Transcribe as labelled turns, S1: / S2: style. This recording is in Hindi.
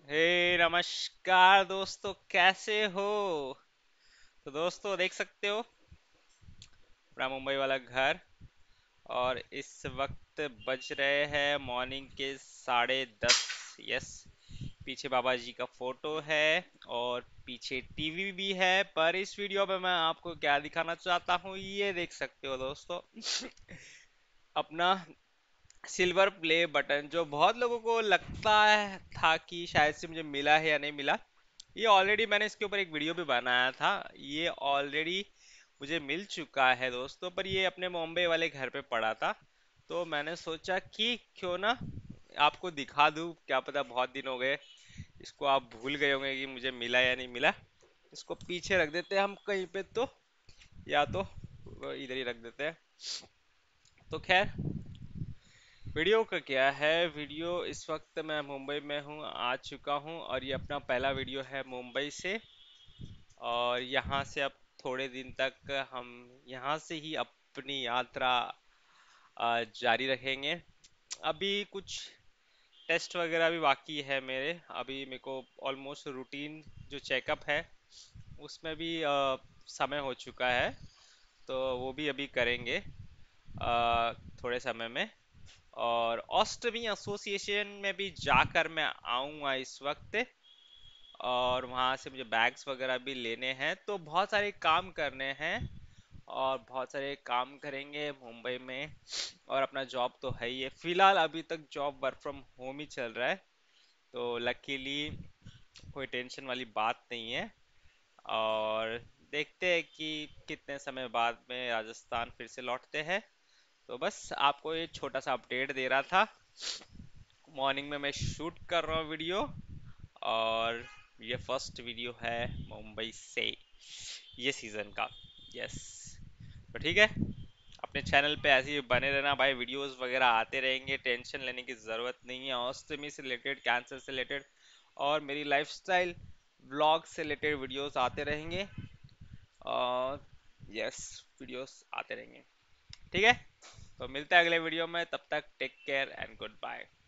S1: हे नमस्कार दोस्तों, कैसे हो? तो दोस्तों देख सकते हो अपना मुंबई वाला घर। और इस वक्त बज रहे हैं मॉर्निंग के 10:30। यस। पीछे बाबा जी का फोटो है और पीछे टीवी भी है, पर इस वीडियो में मैं आपको क्या दिखाना चाहता हूँ ये देख सकते हो दोस्तों। अपना सिल्वर प्ले बटन, जो बहुत लोगों को लगता है था कि शायद से मुझे मिला है या नहीं मिला। ये ऑलरेडी मैंने इसके ऊपर एक वीडियो भी बनाया था। ये ऑलरेडी मुझे मिल चुका है दोस्तों, पर ये अपने बॉम्बे वाले घर पे पड़ा था। तो मैंने सोचा कि क्यों ना आपको दिखा दूं, क्या पता बहुत दिन हो गए, इसको आप भूल गए होंगे कि मुझे मिला या नहीं मिला। इसको पीछे रख देते हैं हम कहीं पे, तो या तो इधर ही रख देते हैं। तो खैर, वीडियो का क्या है, वीडियो इस वक्त मैं मुंबई में हूँ, आ चुका हूँ और ये अपना पहला वीडियो है मुंबई से। और यहाँ से अब थोड़े दिन तक हम यहाँ से ही अपनी यात्रा जारी रखेंगे। अभी कुछ टेस्ट वगैरह भी बाकी है मेरे। अभी मेरे को ऑलमोस्ट रूटीन जो चेकअप है उसमें भी समय हो चुका है, तो वो भी अभी करेंगे थोड़े समय में। और ऑस्टमी एसोसिएशन में भी जाकर मैं आऊँगा इस वक्त। और वहाँ से मुझे बैग्स वगैरह भी लेने हैं, तो बहुत सारे काम करने हैं और बहुत सारे काम करेंगे मुंबई में। और अपना जॉब तो है ही है, फिलहाल अभी तक जॉब वर्क फ्रॉम होम ही चल रहा है, तो लकीली कोई टेंशन वाली बात नहीं है। और देखते हैं कि कितने समय बाद में राजस्थान फिर से लौटते हैं। तो बस आपको ये छोटा सा अपडेट दे रहा था। मॉर्निंग में मैं शूट कर रहा हूँ वीडियो, और ये फर्स्ट वीडियो है मुंबई से ये सीजन का। यस। तो ठीक है, अपने चैनल पे ऐसे ही बने रहना भाई, वीडियोस वगैरह आते रहेंगे, टेंशन लेने की ज़रूरत नहीं है। ऑस्टमी से रिलेटेड, कैंसर से रिलेटेड और मेरी लाइफस्टाइल व्लॉग से रिलेटेड वीडियोस आते रहेंगे। और यस, वीडियोस आते रहेंगे। ठीक है, तो मिलते हैं अगले वीडियो में, तब तक take care and good bye.